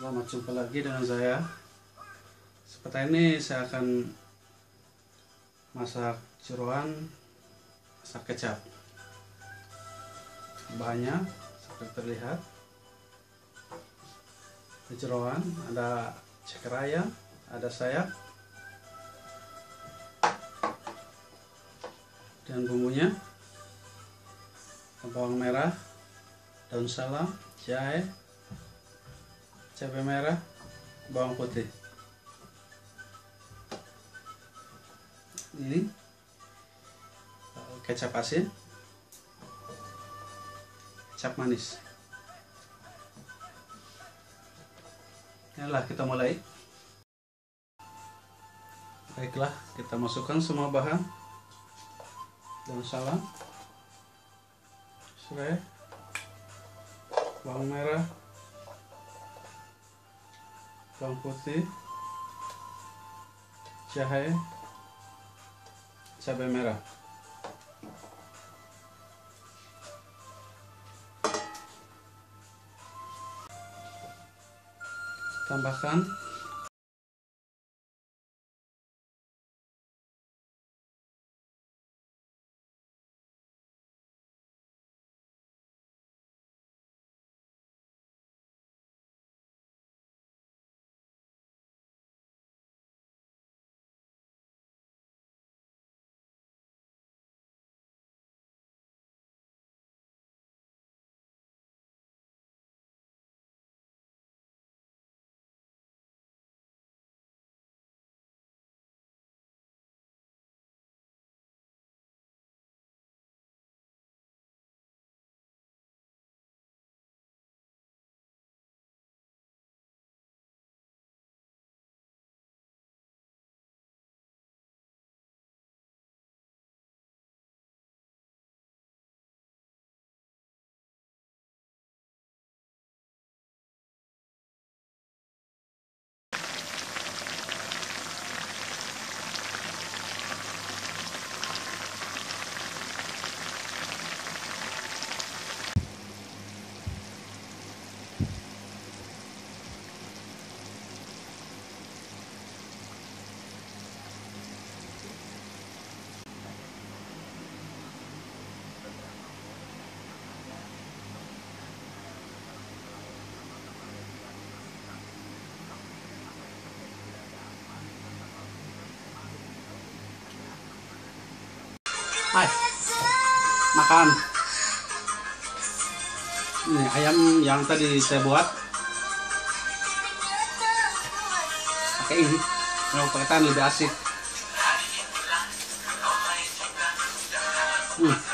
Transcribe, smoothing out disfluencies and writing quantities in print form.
Selamat jumpa lagi dengan saya. Seperti ini saya akan masak jeroan, masak kecap. Bahannya seperti terlihat: ada jeroan, ada ceker ayam, ada sayap, dan bumbunya bawang merah, daun salam, jahe, cabai merah, bawang putih. Ini kecap asin, kecap manis. Inilah, kita mulai. Baiklah, kita masukkan semua bahan. Daun salam, serai, bawang merah, bawang putih, jahe, cabai merah. Tambahkan makan. Ini ayam yang tadi saya buat pakai ini. Kalau pakai tangan lebih asik.